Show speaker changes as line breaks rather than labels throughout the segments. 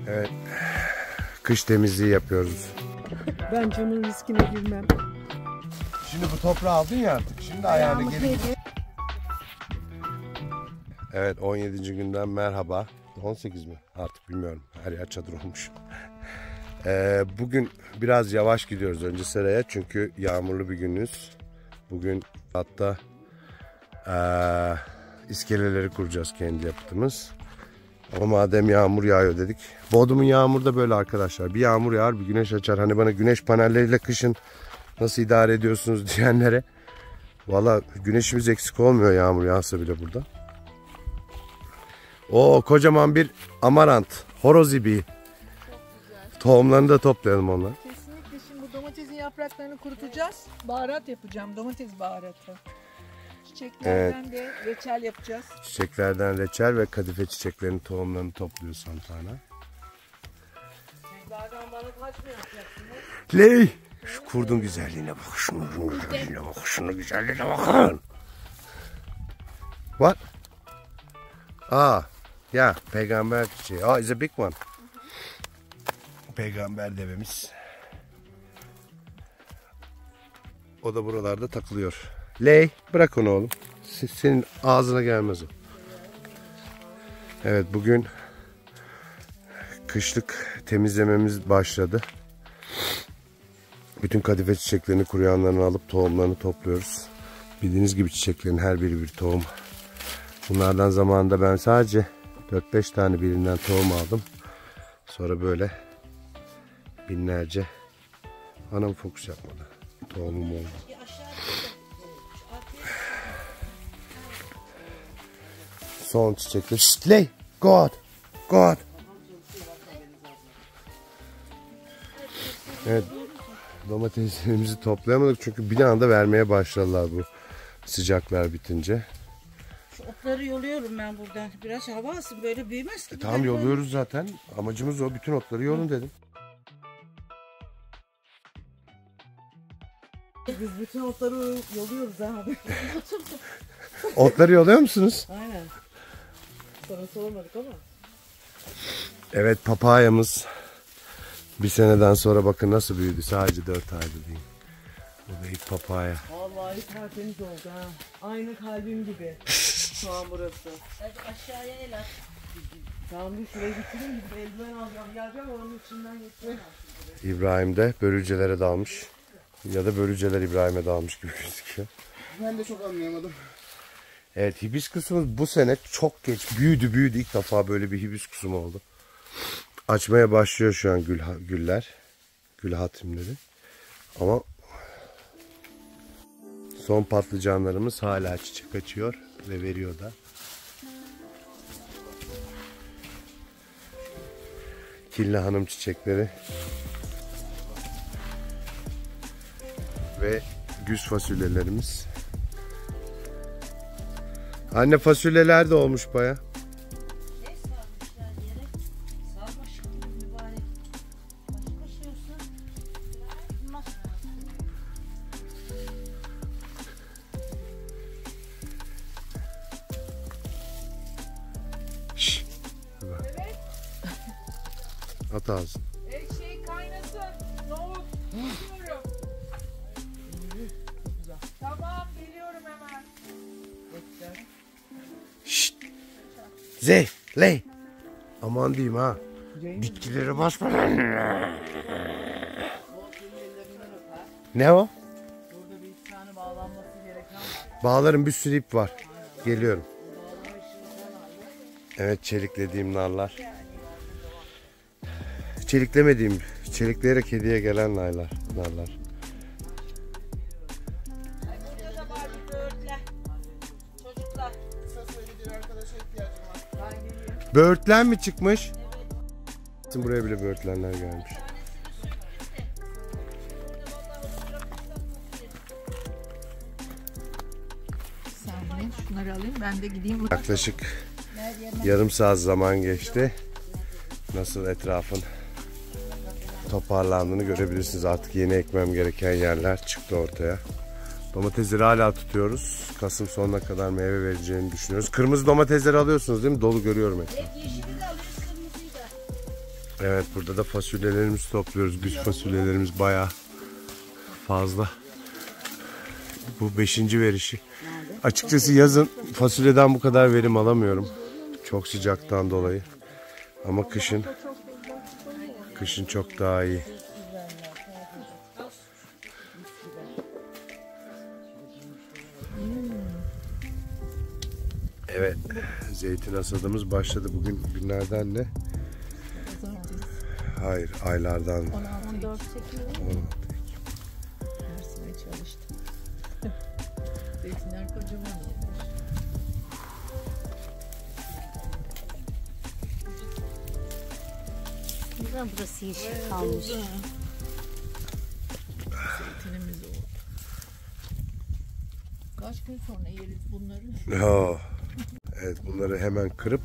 Evet. Kış temizliği yapıyoruz.
Ben canın riskine girmem.
Şimdi bu toprağı aldın ya artık. Şimdi ayağını geri... Evet, 17. günden merhaba. 18 mi? Artık bilmiyorum. Her yer çadır olmuş. Bugün biraz yavaş gidiyoruz önce seraya. Çünkü yağmurlu bir günüz. Bugün hatta iskeleleri kuracağız kendi yaptığımız. Ama madem yağmur yağıyor dedik. Bodrum'un yağmuru da böyle arkadaşlar. Bir yağmur yağar, bir güneş açar. Hani bana güneş panelleriyle kışın nasıl idare ediyorsunuz diyenlere. Valla güneşimiz eksik olmuyor yağmur yağsa bile burada. O kocaman bir amarant, horoz ibiği. Tohumlarını da toplayalım onları.
Kesinlikle şimdi bu domatesin yapraklarını kurutacağız. Baharat yapacağım, domates baharatı. Çiçeklerden de reçel yapacağız.
Çiçeklerden reçel ve kadife çiçeklerinin tohumlarını topluyor Santana.
Çiçeklerden bana kaç mı yapacaksınız?
Ley! Şu kurdun güzelliğine bak, şunun güzelliğine bak, şunun güzelliğine bakın. What? Yeah, peygamber çiçeği. Oh, it's a big one. Peygamber devemiz. O da buralarda takılıyor. Ley, bırak onu oğlum. Senin ağzına gelmez o. Evet, bugün kışlık temizlememiz başladı. Bütün kadife çiçeklerini, kuruyanlarını alıp tohumlarını topluyoruz. Bildiğiniz gibi çiçeklerin her biri bir tohum. Bunlardan zamanında ben sadece 4-5 tane birinden tohum aldım. Sonra böyle binlerce, anam fokus yapmadı, tohumum oldu. Son çiçekler. Şştley! God! God! Evet. Domateslerimizi toplayamadık çünkü bir anda vermeye başladılar bu sıcaklar bitince.
Şu otları yoluyorum ben buradan. Biraz hava alsın, böyle büyümez ki.
Tamam, yoluyoruz zaten. Amacımız o. Bütün otları yolun dedim.
Biz bütün otları yoluyoruz abi.
Otları yoluyor musunuz?
Aynen. Sana sormadık ama.
Evet, papayamız bir seneden sonra bakın nasıl büyüdü. Sadece 4 ayda değil. Bu da ilk papaya.
Vallahi tertemiz oldu ha. Aynı kalbim gibi. Şu an burası.
Hadi aşağıya el at.
Tamam, bir şuraya getireyim, gidip eldiven alacağım. Geleceğim, onun içinden geçeceğim.
İbrahim de börülcelere dalmış. Ya da börülceler İbrahim'e dalmış gibi gözüküyor.
Ben de çok anlayamadım.
Evet, hibiskusumuz bu sene çok geç büyüdü. İlk defa böyle bir hibiskusum oldu. Açmaya başlıyor şu an güller. Gül hatimleri. Ama son patlıcanlarımız hala çiçek açıyor ve veriyor da. Killi hanım çiçekleri ve güz fasulyelerimiz. Anne, fasulyeler de olmuş baya.
Ne sarmışlar yere? Sarmaşık gibi mübarek. Başka şey olsa. Nasıl?
Şşş. At ağzını.
Şey kaynasın. Nohut. Geliyorum. Tamam, geliyorum hemen.
Şşt. Zey, ley. Aman diyeyim ha. Bitkilere basma. Ne o?
Burada bir iki tane bağlanması gereken var.
Bağların bir sürü ip var. Geliyorum. Evet, çeliklediğim narlar. Çeliklemediğim, çelikleyerek hediye gelen narlar.
Burada da var bir böğürtlen. Çocuklar.
Kısa süreli bir arkadaşa ihtiyacım var.
Böğürtlen mi çıkmış? Evet. Buraya bile böğürtlenler gelmiş.
Sen şunları alayım, ben de gideyim.
Yaklaşık yarım saat zaman geçti. Nasıl etrafın toparlandığını görebilirsiniz. Artık yeni ekmem gereken yerler çıktı ortaya. Domatesleri hala tutuyoruz. Kasım sonuna kadar meyve vereceğini düşünüyoruz. Kırmızı domatesleri alıyorsunuz değil mi? Dolu görüyorum etrafı.
Yeşili de alıyoruz, kırmızıyı da.
Evet, burada da fasulyelerimizi topluyoruz. Güz fasulyelerimiz bayağı fazla. Bu 5. verişi. Açıkçası yazın fasulyeden bu kadar verim alamıyorum. Çok sıcaktan dolayı. Ama kışın çok daha iyi. Evet, zeytin hasadımız başladı. Bugün günlerden ne? Hayır, aylardan.
14 çekiyor. Dersine çalıştım. Zeytinler kocaman olmuş.
Neden burası yeşil kalmış?
Zeytinimiz oldu. Kaç gün sonra yeriz bunları?
Oh. Evet, bunları hemen kırıp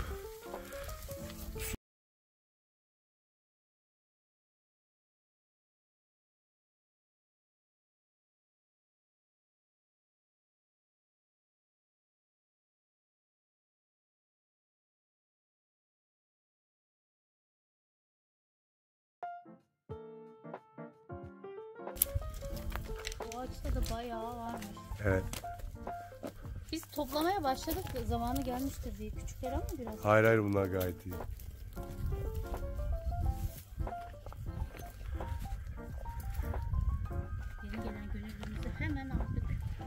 Bu ağaçta da bayağı varmış.
evet.
Biz toplamaya başladık, zamanı gelmiştir diye. Küçükler ama biraz.
Hayır bunlar gayet iyi.
Yeni gelen gönüllümüzü hemen aldık.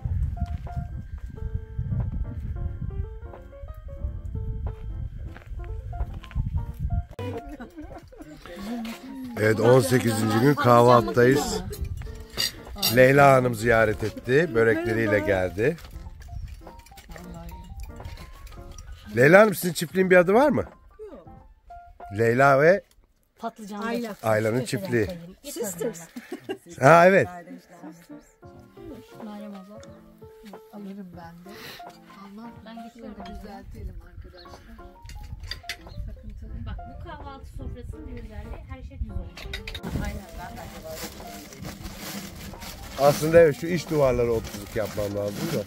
Evet, 18. gün kahvaltıdayız. Leyla Hanım ziyaret etti. Börekleriyle geldi. Leyla Hanım, sizin çiftliğin bir adı var mı? Yok. Leyla ve
Patlıcan.
Ayla'nın çiftliği.
Sisters.
Ha evet.
Meryem abla.
Alırım ben de. Allah
Ben geçiyorum.
düzeltelim arkadaşlar.
Bak, bu kahvaltı sofrasının bir özelliği, her şey düz oldu.
Aynen, ben de acaba.
Aslında evet, şu iç duvarlara 30'luk yapmam lazım da.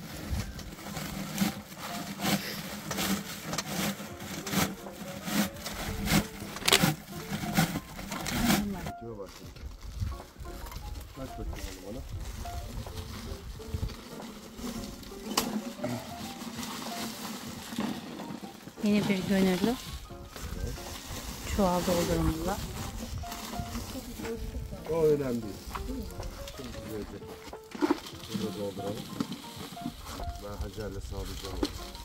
Kaç bakayım ona.
Yeni bir gönüllü. Çuval doldurumuyla.
O önemli değil. Şimdi böylece bunu dolduralım. Ben Hacer'le sağlayacağım.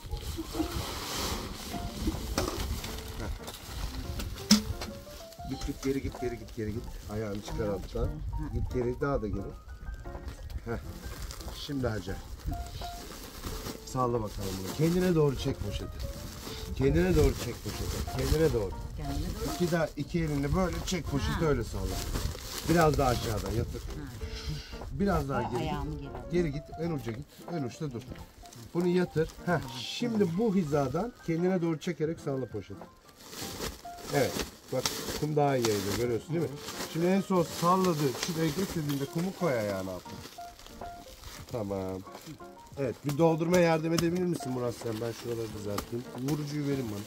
Git geri git. Ayağını çıkar alttan. Git geri, daha da geri. Heh. Şimdi Hacer. Salla bakalım bunu. Kendine doğru çek poşeti. Kendine doğru çek poşeti. Kendine doğru. İki elinle böyle çek poşeti, öyle salla. Biraz daha aşağıdan yatır. Biraz daha geri git. Geri git, en uca git. En uçta dur. Bunu yatır. Heh. Şimdi bu hizadan kendine doğru çekerek salla poşeti. Evet. Bak, kum daha iyi yayılıyor, görüyorsun değil mi? Şimdi en son salladı. Şuraya getirdiğinde kumu koy ayağına altına. Tamam. Evet, bir doldurma yardım edebilir misin Murat sen? Ben şuraları düzelteyim. Vurucuyu verin bana.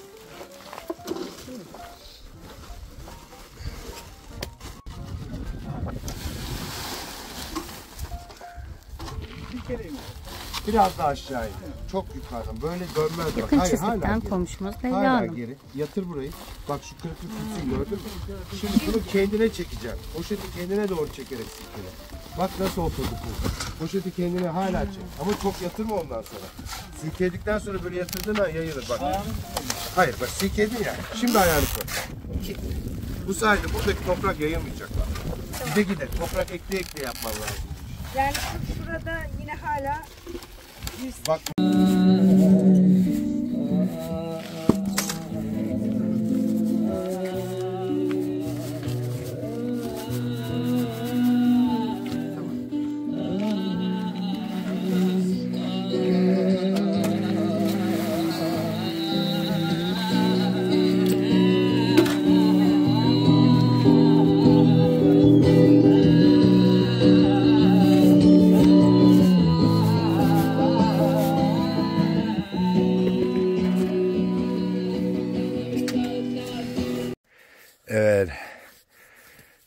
Biraz daha aşağı in. Çok yukarıdan. Böyle dönmez bak.
Yakın
Hayır, hala
çiftlikten
geri.
komşumuz Leyla
Hala
Hanım.
geri. Yatır burayı. Bak şu kırıklık gitsin, gördün mü? Şimdi bunu kendine çekeceğim. Poşeti kendine doğru çekerek silkele. Bak nasıl oturdu bu. Poşeti kendine hala çek. Ama çok yatırma ondan sonra. Silkeledikten sonra böyle yatırdığın an yayılır bak. Hayır bak, silkeledin ya. Şimdi ayağını koy. Bu sayede buradaki toprak yayılmayacak. Gide toprak ekleye yapman lazım.
Yani şurada yine hala
Bak.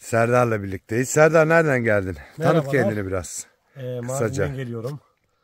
Serdar'la birlikteyiz. Serdar nereden geldin? Tanıt
Merhabalar.
kendini biraz. Kısaca.
Mardin'den geliyorum.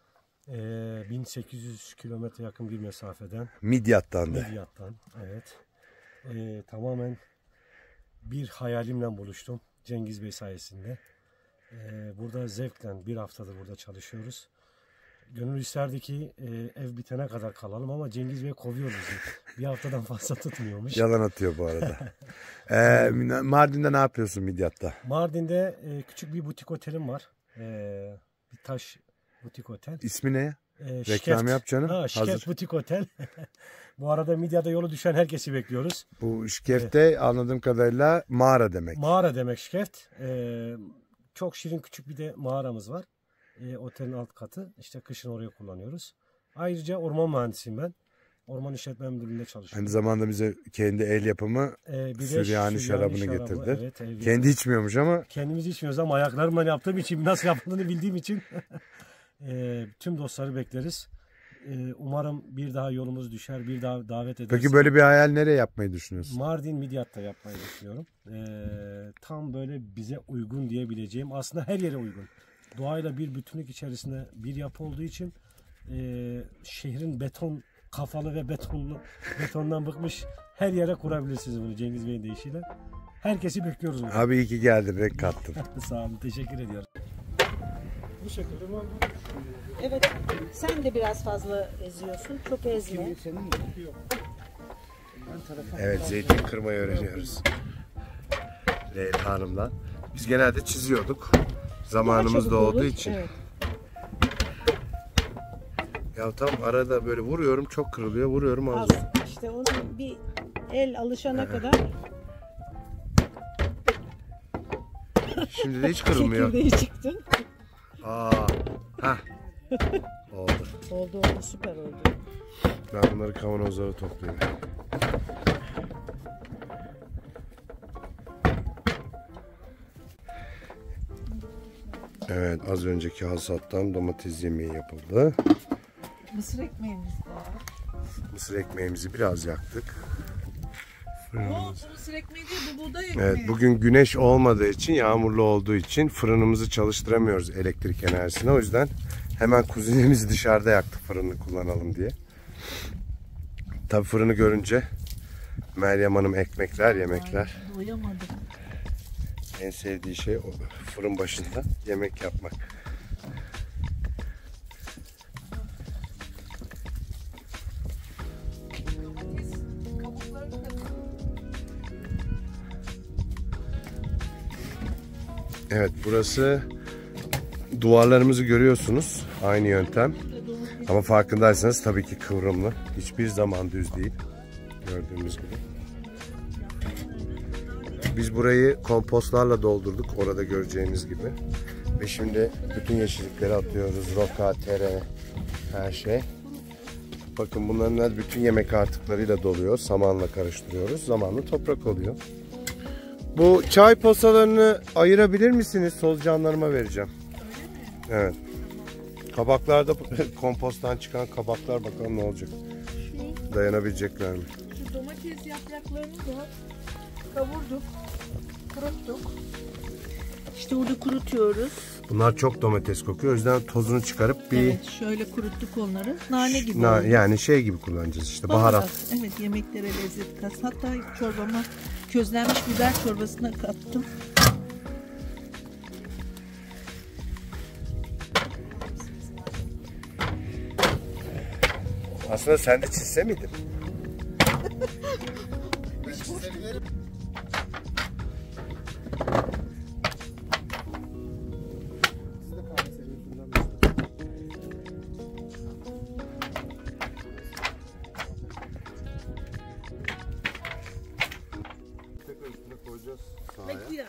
1800 kilometre yakın bir mesafeden.
Midyat'tan da.
Midyat'tan. Evet. Tamamen bir hayalimle buluştum. Cengiz Bey sayesinde. Burada zevkle bir haftadır burada çalışıyoruz. Gönül isterdi ki ev bitene kadar kalalım ama Cengiz Bey kovuyor bizi. Bir haftadan fazla tutmuyormuş.
Yalan atıyor bu arada. Mardin'de ne yapıyorsun Midyat'ta?
Mardin'de küçük bir butik otelim var. Bir taş butik otel.
İsmi ne?
Şikeft.
Reklam yap canım.
Şikeft
Hazır.
Butik Otel. Bu arada Midyat'a yolu düşen herkesi bekliyoruz.
Bu Şikeft'te anladığım kadarıyla mağara demek.
Mağara demek Şikeft. Çok şirin küçük bir de mağaramız var. Otelin alt katı. İşte kışın oraya kullanıyoruz. Ayrıca orman mühendisiyim ben. Orman İşletme Müdürlüğü'nde çalışıyorum.
Aynı zamanda bize kendi el yapımı
Bir de
Süryani şarabını getirdi.
Evet,
Kendi içmiyormuş ama
kendimiz içmiyoruz ama ayaklarımla yaptığım için, nasıl yapıldığını bildiğim için tüm dostları bekleriz. Umarım bir daha yolumuz düşer, bir daha davet ederiz.
peki böyle bir hayal nereye yapmayı düşünüyorsun?
Mardin Midyat'ta yapmayı düşünüyorum. Tam böyle bize uygun diyebileceğim, aslında her yere uygun. Doğayla bir bütünlük içerisinde bir yapı olduğu için şehrin beton kafalı ve betondan bıkmış her yere kurabilirsiniz bunu Cengiz Bey'in deyişiyle. Herkesi bekliyoruz burada.
Abi iyi ki geldin, renk kattın.
Sağ olun, teşekkür ediyorum. Bu şekilde mi?
Evet, sen de biraz fazla eziyorsun. Çok ezme.
Evet, zeytin kırmayı öğreniyoruz. Leyla Hanım'dan. Biz genelde çiziyorduk. Zamanımız da olduğu için.
Evet.
Ya tam arada böyle vuruyorum, çok kırılıyor, vuruyorum az.
Az. İşte onu bir el alışana kadar
Şimdi de hiç kırılmıyor.
çekirdeği çıktı.
Aa, hah. Oldu.
Oldu, süper oldu.
Ben bunları kavanozlara toplayayım. Evet, az önceki hasattan domates yemeği yapıldı.
Mısır ekmeğimiz var.
Mısır ekmeğimizi biraz yaktık.
Bu mısır ekmeği değil, bu buğday ekmeği.
Evet, bugün güneş olmadığı için, yağmurlu olduğu için fırınımızı çalıştıramıyoruz elektrik enerjisine. O yüzden hemen kuzinemizi dışarıda yaktık fırını kullanalım diye. Tabii fırını görünce Meryem Hanım ekmekler, yemekler.
Doyamadım.
En sevdiği şey o fırın başında yemek yapmak. Evet, burası duvarlarımızı görüyorsunuz. Aynı yöntem. Ama farkındaysanız tabii ki kıvrımlı. Hiçbir zaman düz değil. Gördüğümüz gibi. Biz burayı kompostlarla doldurduk. Orada göreceğiniz gibi. Ve şimdi bütün yeşillikleri atıyoruz. Roka, tere, her şey. Bakın bunların bütün yemek artıklarıyla doluyor. Samanla karıştırıyoruz. Zamanla toprak oluyor. Bu çay posalarını ayırabilir misiniz? Solucanlarıma vereceğim. Evet. Kabaklarda komposttan çıkan kabaklar, bakalım ne olacak. Dayanabilecekler mi?
Şu domates yapraklarını da kavurduk, kuruttuk.
İşte orada kurutuyoruz.
Bunlar çok domates kokuyor. O yüzden tozunu çıkarıp bir
Evet, şöyle kuruttuk onları. Nane gibi oldu.
yani şey gibi kullanacağız işte, baharat.
Evet, yemeklere lezzet kat. Hatta çorbama közlenmiş biber çorbasına kattım.
Aslında sen de çizse miydin? Tekrar üstüne koyacağız sahaya.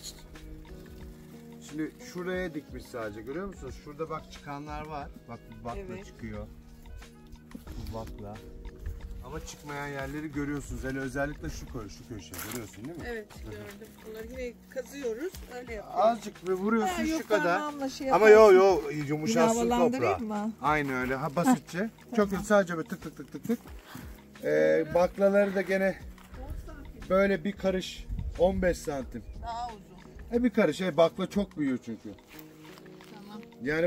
Şimdi şuraya dikmiş sadece, görüyor musunuz? Şurada bak çıkanlar var. Bak bu bakla
Evet.
çıkıyor. Bu bakla. Ama çıkmayan yerleri görüyorsunuz. Hele özellikle şu köşe görüyorsun değil mi?
Evet, gördüm. Bunları yine kazıyoruz. Öyle yapıyoruz.
Azıcık ve vuruyorsun şu kadar. Ama yumuşatsın toprağı.
havalandırayım mı?
Aynı öyle. Ha basitçe. Çok sadece böyle tık tık tık tık tık. Baklaları da gene böyle bir karış 15 santim.
Daha uzun.
Bir karış. Bakla çok büyüyor çünkü.
Tamam.
Yani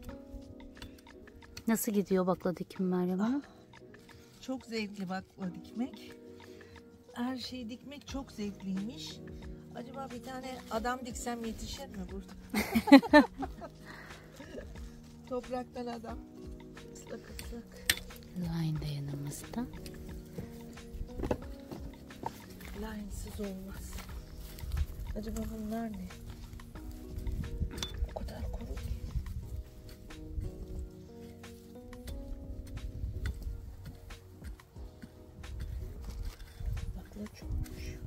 Nasıl gidiyor bakla dikim Meryem Hanım?
Çok zevkli bakla dikmek. Her şeyi dikmek çok zevkliymiş. Acaba bir tane adam diksem yetişir mi burada? Topraktan adam. Islak ıslak.
Line de yanımızda.
Linesız olmaz. Acaba bunlar ne? O kadar kuru ki. Bakla çokmuş.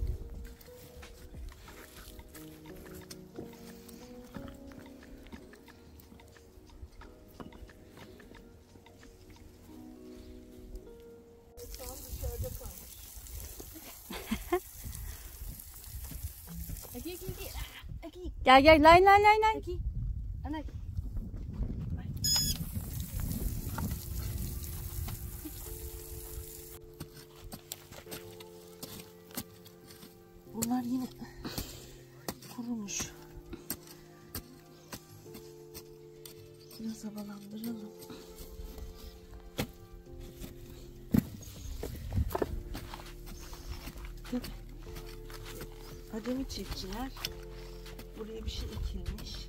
Tam dışarıda kalmış.
Gel gel line. Ana.
Bunlar yine kurumuş. Biraz havalandıralım. Ademi çiftçiler buraya bir şey ekilmiş.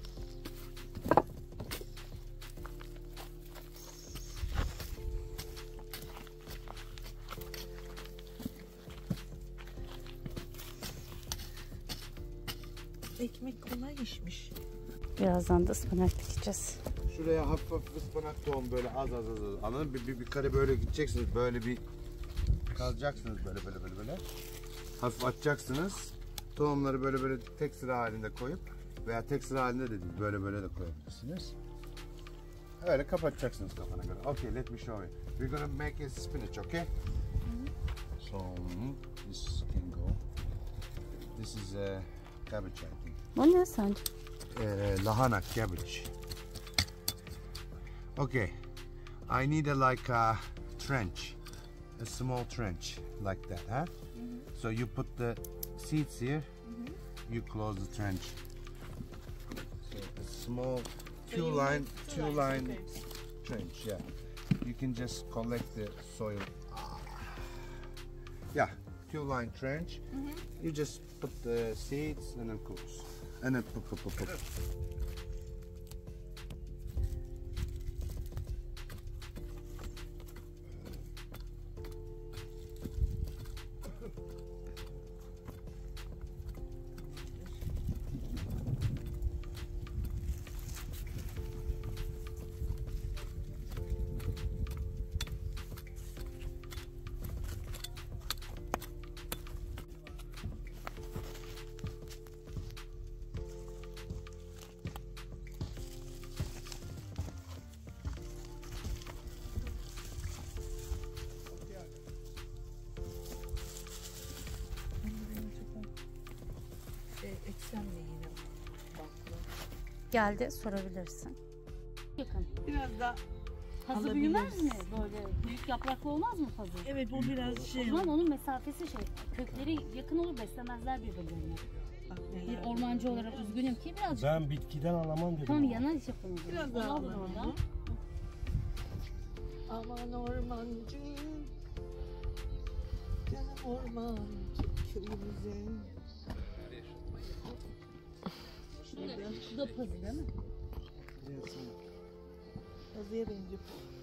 Ekmek kolay işmiş.
Birazdan da ıspanak dikeceğiz.
şuraya hafif hafif ıspanak tohum böyle az. Anladın mı? Bir kare böyle gideceksiniz. Böyle bir kazacaksınız böyle. Hafif atacaksınız. Tohumları böyle tek sıra halinde koyup veya tek sıra halinde de değil, böyle de koyabilirsiniz. Öyle kapatacaksınız kafana göre. Okay, let me show you. We're gonna make a spinach, okay? So this can go. This is a cabbage, I think.
O ne sence?
Lahana cabbage. Okay, I need a trench, a small trench like that, huh? So you put the seeds here. You close the trench. So a small two line trench. Yeah, you can just collect the soil. Yeah, 2-line trench. You just put the seeds and then close. And then put.
Eksem de yine bakla.
Geldi sorabilirsin. Yakın.
Biraz da
Pazı
alabiliriz.
büyümez mi? Böyle büyük yapraklı olmaz mı pazı?
evet o biraz
O
şey.
zaman onun mesafesi kökleri yakın olur, beslemezler birbirlerini.
Bak
Bir
neler.
ormancı olarak üzgünüm ki birazcık.
Ben bitkiden alamam dedim.
Tamam yana iş yapalım.
Biraz daha
Al bunu
alalım.
oradan.
Aman ormancı, canım ormancı köyümüze.
Şu da pazı değil mi?
Pazıya benziyor.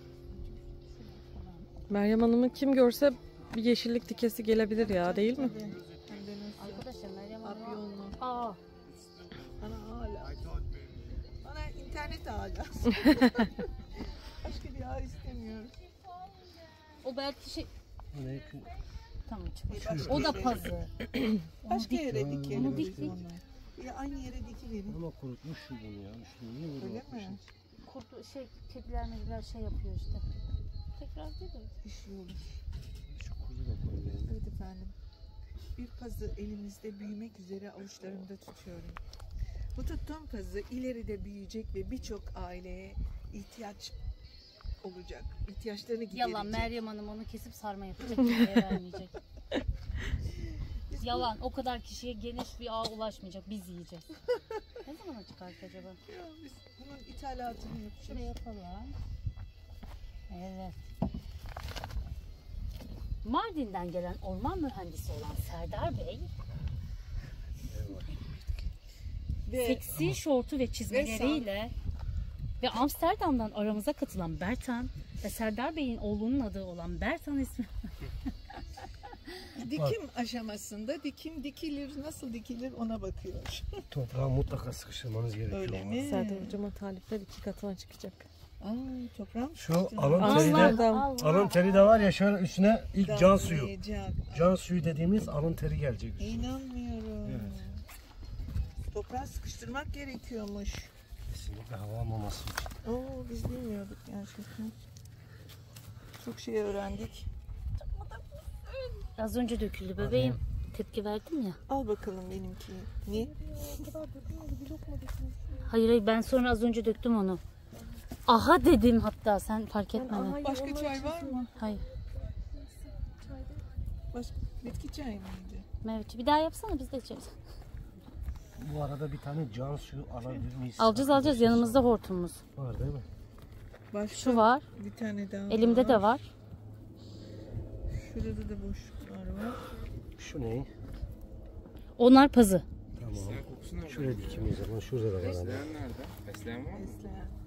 Meryem Hanım'ı kim görse bir yeşillik dikesi gelebilir ya, değil mi?
Hem de nasıl?
Arkadaşlar Meryem Hanım.
Afyonlu.
Aa.
Bana hala. Bana internet hala. Başka bir ağ istemiyorum.
O belki
Ne?
tamam çıkmış.
Başka
O da
yere-
pazı.
Başka yere
Onu
dikelim
dik
biz
dik.
onu. Ya aynı yere dikiverin.
Ama kurutmuşum bunu ya. Şimdi niye böyle
Öyle
yapmışım?
mi?
Kurtu kediler mediler şey yapıyor işte. Tekrar değil de.
İş olur.
Şu kuzu da koyayım.
Evet efendim. Bir pazı elimizde büyümek üzere avuçlarımda tutuyorum. Bu tuttuğum pazı ileride büyüyecek ve birçok aileye ihtiyaç olacak. İhtiyaçlarını giderecek.
Yalan Meryem Hanım onu kesip sarma yapacak. Kimseye vermeyecek.
Biz
Yalan. O kadar kişiye geniş bir ağ ulaşmayacak. Biz yiyeceğiz. Ne zaman çıkart acaba?
Ya biz bunun ithalatını yapacağız.
Şuraya yapalım. Evet. Mardin'den gelen orman mühendisi olan Serdar Bey,
Ve
seksi şortu ve çizmeleriyle ve Amsterdam'dan aramıza katılan Bertan ve Serdar Bey'in oğlunun adı olan Bertan ismi.
dikim aşamasında dikim dikilir, nasıl dikilir ona bakıyor.
Toprağı mutlaka sıkıştırmanız gerekiyor.
Öyle mi?
Serdar hocama talipler 2 katına çıkacak.
Ay toprağım.
Şu alın teri de,
Allah.
alın teri de var ya, şöyle üstüne ilk can suyu.
Damlayacak.
Can suyu dediğimiz alın teri gelecek.
İnanmıyorum.
Evet.
Toprağı sıkıştırmak gerekiyormuş.
Kesinlikle hava almaması için.
Oo, biz bilmiyorduk gerçekten. Çok şey öğrendik.
Az önce döküldü bebeğim. Tepki verdim ya.
Al bakalım benimki. Ne?
Hayır ben sonra az önce döktüm onu. Aha dedim hatta sen fark etmedin.
Başka çay var mı?
Hayır.
Başka bitki çayı mıydı?
Mehmetciğim bir daha yapsana biz de içeriz.
Bu arada bir tane can suyu alabilir miyiz?
Alacağız yanımızda hortumumuz.
Var değil mi?
Başka
Şu var.
bir tane daha
Elimde
var.
de var.
Şurada da boşluklar var.
Şu ne?
Onlar pazı.
Tamam. Şuraya dikimiz zaman şurada da var ama.
Besleyen nerede? Besleyen var mı?
Besleyen.